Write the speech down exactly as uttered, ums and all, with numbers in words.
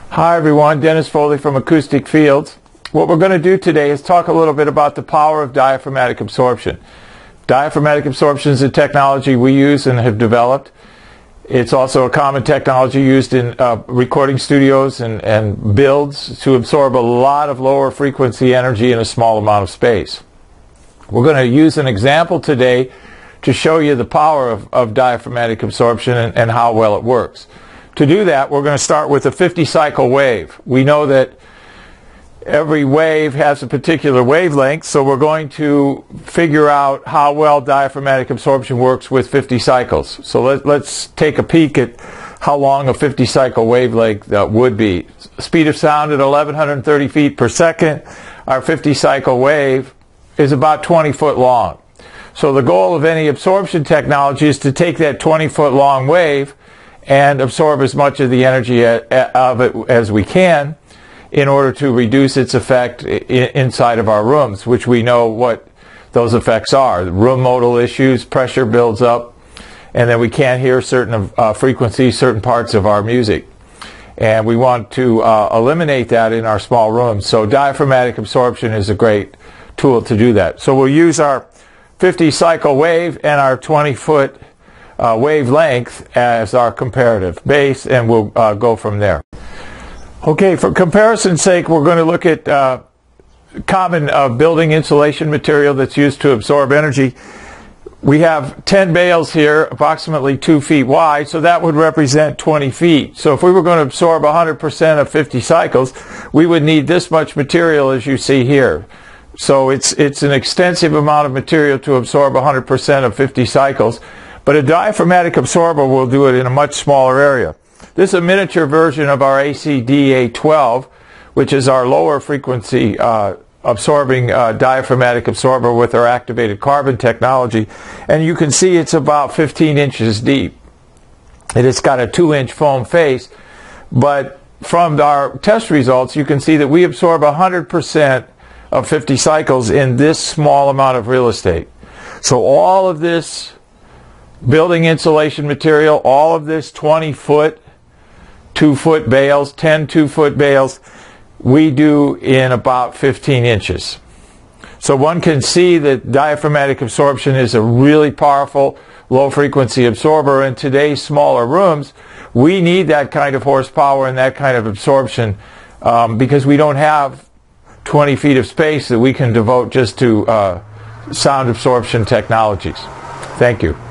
Hi everyone, Dennis Foley from Acoustic Fields. What we're going to do today is talk a little bit about the power of diaphragmatic absorption. Diaphragmatic absorption is a technology we use and have developed. It's also a common technology used in uh, recording studios and, and builds to absorb a lot of lower frequency energy in a small amount of space. We're going to use an example today to show you the power of, of diaphragmatic absorption and, and how well it works. To do that, we're going to start with a fifty cycle wave. We know that every wave has a particular wavelength, so we're going to figure out how well diaphragmatic absorption works with fifty cycles. So let, let's take a peek at how long a fifty cycle wavelength uh, would be. Speed of sound at eleven thirty feet per second. Our fifty cycle wave is about twenty foot long. So the goal of any absorption technology is to take that twenty foot long wave and absorb as much of the energy of it as we can in order to reduce its effect inside of our rooms, which we know what those effects are. Room modal issues, pressure builds up, and then we can't hear certain uh, frequencies, certain parts of our music. And we want to uh, eliminate that in our small rooms. So diaphragmatic absorption is a great tool to do that. So we'll use our fifty cycle wave and our twenty foot Uh, wavelength as our comparative base, and we'll uh, go from there. Okay, for comparison's sake, we're going to look at uh, common uh, building insulation material that's used to absorb energy. We have ten bales here, approximately two feet wide, so that would represent twenty feet. So if we were going to absorb one hundred percent of fifty cycles, we would need this much material as you see here. So it's, it's an extensive amount of material to absorb one hundred percent of fifty cycles. But a diaphragmatic absorber will do it in a much smaller area. This is a miniature version of our A C D A twelve, which is our lower frequency uh, absorbing uh, diaphragmatic absorber with our activated carbon technology. And you can see it's about fifteen inches deep. And it's got a two inch foam face. But from our test results, you can see that we absorb one hundred percent of fifty cycles in this small amount of real estate. So all of this building insulation material, all of this twenty foot, two foot bales, ten two foot bales, we do in about fifteen inches. So one can see that diaphragmatic absorption is a really powerful low frequency absorber. In today's smaller rooms, we need that kind of horsepower and that kind of absorption um, because we don't have twenty feet of space that we can devote just to uh, sound absorption technologies. Thank you.